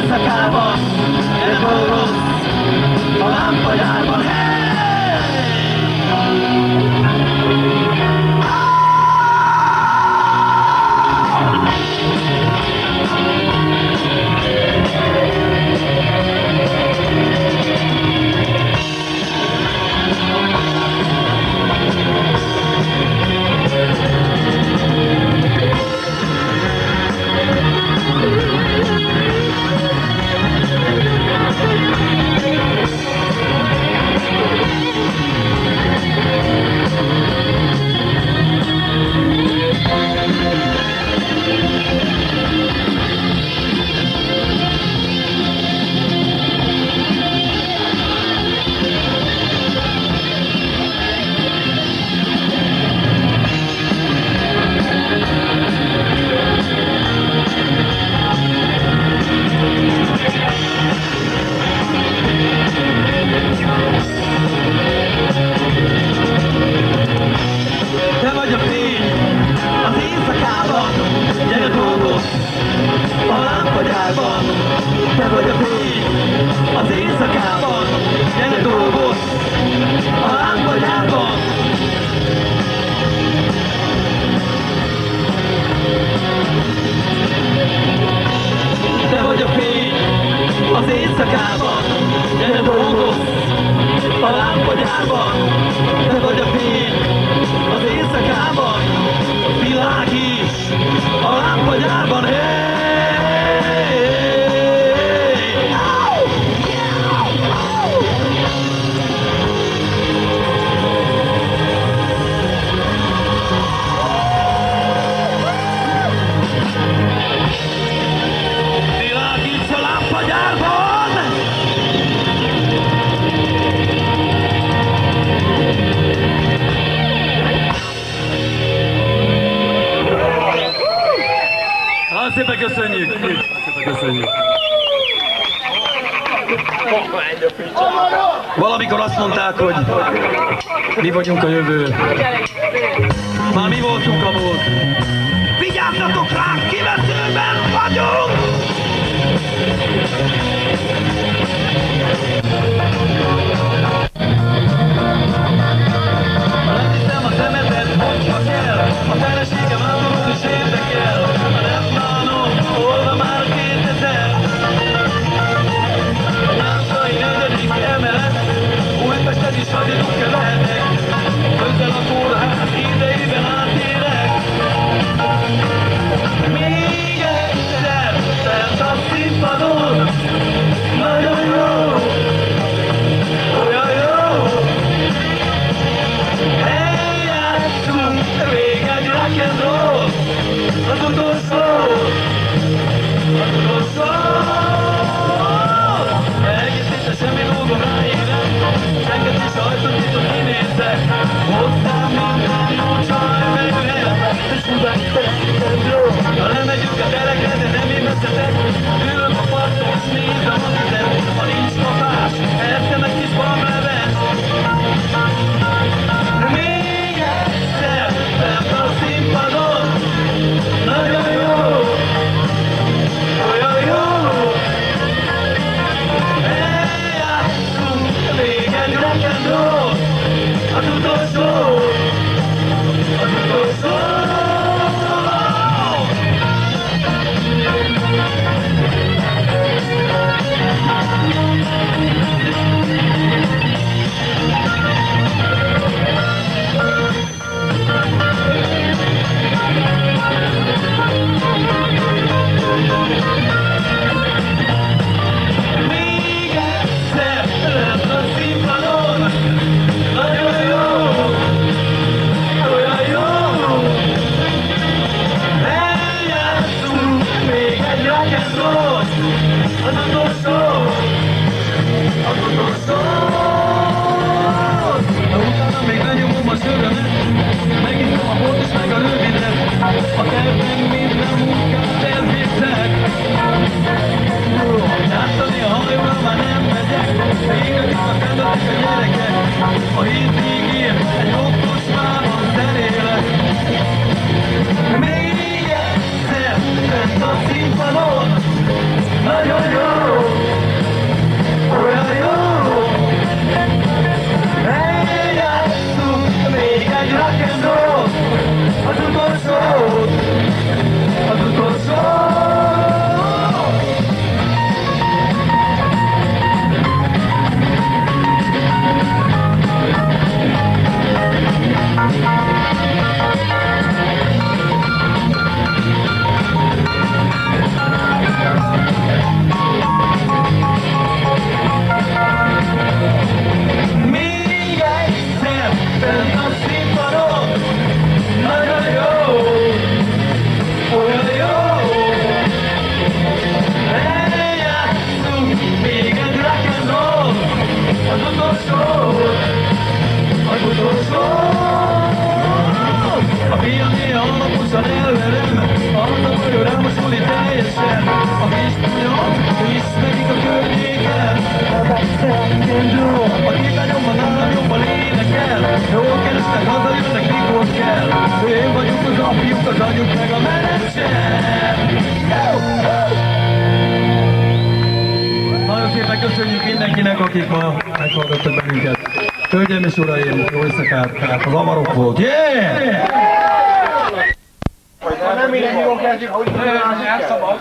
éjszakában, gyere dolgozz a lámpagyárban, hey! Te vagy a fény az éjszakában, gyere dolgozz a lámpagyárban. Te vagy a fény az éjszakában, gyere dolgozz a lámpagyárban. Te vagy a fény az éjszakában, világíts a lámpagyárban, hey! Szépen köszönjük! Szépen köszönjük! Valamikor azt mondták, hogy mi vagyunk a jövő. Már mi voltunk a múlt. Vigyázzatok ránk, kiveszőben vagyunk! Ha nem hiszem a szemetet, hogyha kell, a feleségem állandót is érdekel. Ha nem bánom, holva már 2000. A Jászai 4. emelet, Újpesten is hadiduk lehetek. Közel a kórház, idejében átérek. Még egyszer, fent a színpadon, nagyon jó, olyan jó. Hey, játszunk, még egy rock and roll, az utolsó, az utolsó. Egész héten semmi dolgom ráérek, enged is ajtót nyitott kinézek. Hozzám minden jó csaj megjöhet, és húzás szeretnék jó. Ha lemegyünk a terekre, de nem én összetek, ülök a parton, és nézem a vizet. Ha nincs kapás, eszem egy kis bableves. Még egyszer, fent a színpadon, nagyon jó, olyan jó. Eljátszunk még egy rock and roll, az utolsó, az utolsó. Még egyszer lett a színpadon, nagyon jó, olyan jó. Eljátszunk még egy rock and roll, az utolsó, az utolsó. Utána még lenyomom a sörömet, megiszom a bort és meg a rövidet. A tervem minden munkát elviszek. Játszani a hajóra már nem megyek, végül a fendatik a gyerekek. A hétig ír, egy rokkosmában zenélek. Még egyszer, fent a színpadon, nagyon jó. Fiúkat adjuk meg a menedzser! Nagyon szépen köszönjük mindenkinek, akik ma meghallgattak bennünket. Hölgyeim és uraim, jó éjszakát, tehát az amarok volt. Yeah! Nem minden hívom kezdjük, hogy elszabad.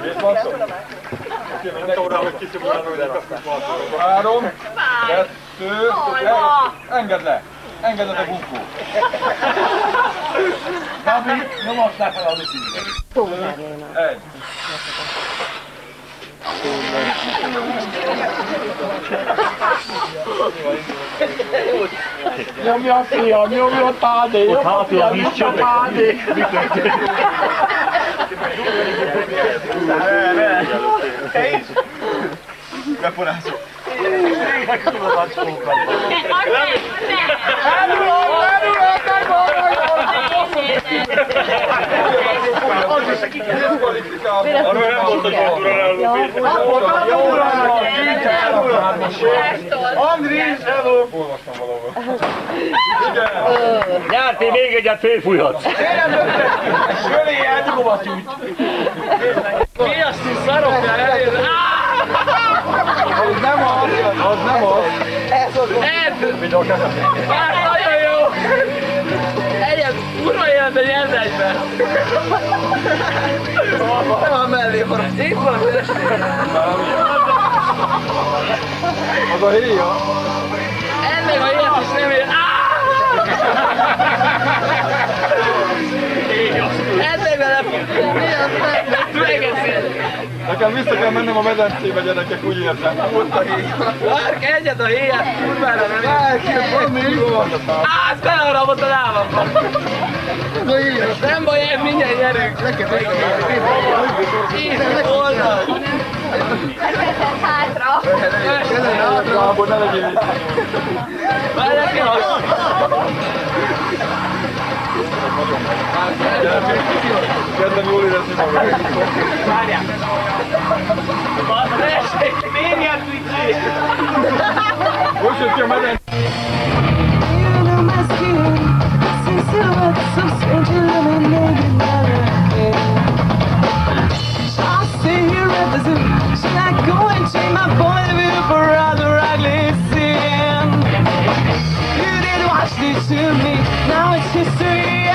Nem tudom, hogy kiszabadulnak a 3, 2, engedd le! Engedd le a bunkó! Gabi, nyomast le fel az ügyet! 1. Nyomja fia, nyomja tádé! Ott hátul is tádé! Te is? Beforrások! Arról nem volt, hogy Andris, hello! Olvastam valahol. Nyárti, még egyet félfújhatsz. Sölé, elnyugom a tyújt. Mi azt is szaroknál elérni? Az nem az, az nem az. Már nagyon jó! Egyet, kurva életben nyert egyben! Nem a mellé van. Itt van, Az a héja. ennek a ilyet is nem ér. Ennek vele megeszi. Nekem vissza kell mennem a medencébe, gyerekek, úgy értem. Ott a héja. Várj, egyet a héját, kurvára nem ér. Az beleharapott a lábamban. Nem baj, mindjárt nyerünk. Így, oldal. Hátra! Gábor, ne legyél itt. Várj, nekem az. Kezdem jól érezni magam. Várjál. Tessék, mérját Ricsi! Most jött ki a medence. To me, now it's history.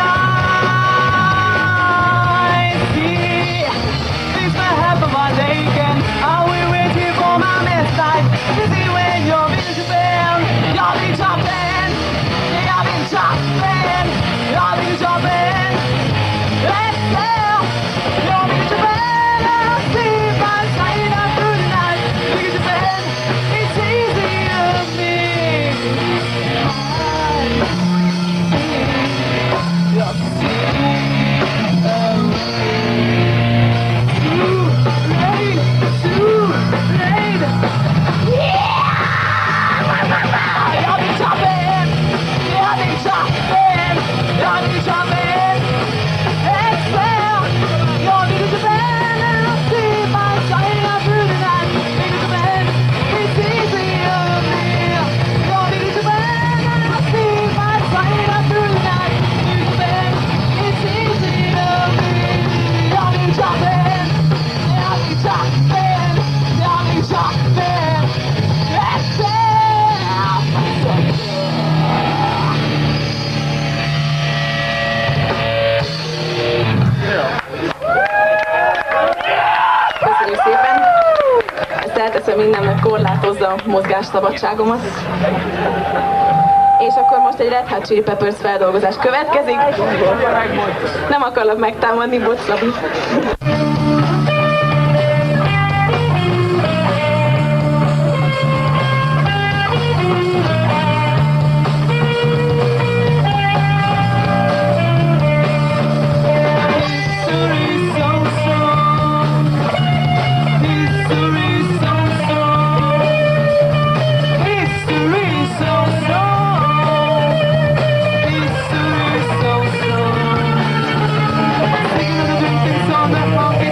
I see things might happen one day again. Are we waiting for my next life? Busy when you're in Japan, you're in Japan, you're in Japan, you're in Japan. Let's go, you're in Japan. I'll see my side up through the night. Look at Japan, it's easy to me. Elteszem mindennek korlátozza a mozgásszabadságomat. És akkor most egy Red Hot Chili Peppers feldolgozás következik. Nem akarlak megtámadni, bocs, Labi. Song that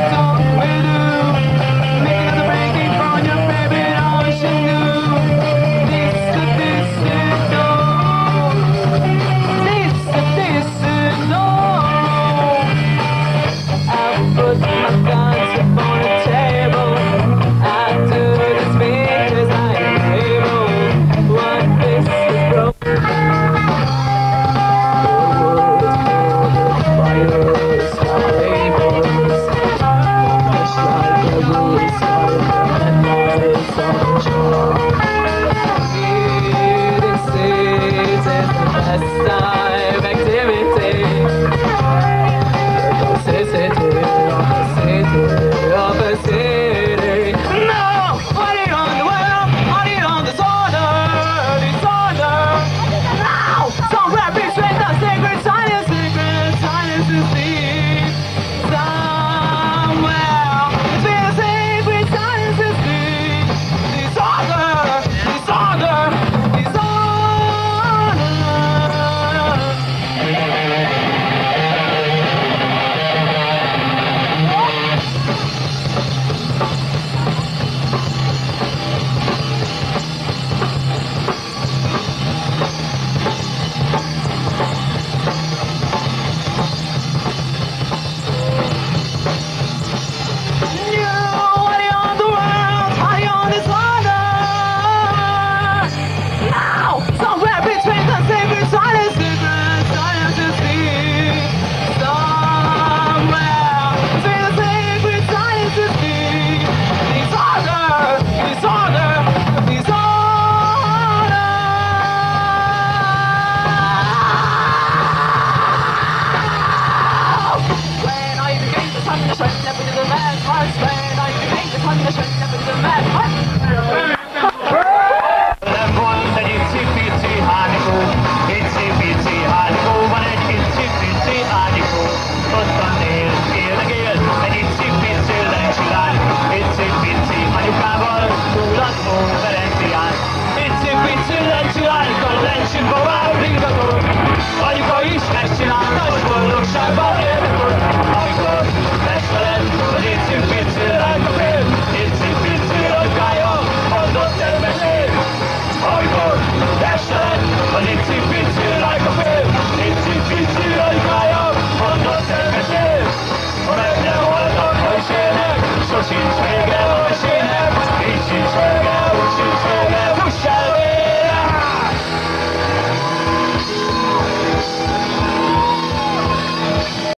igazságban.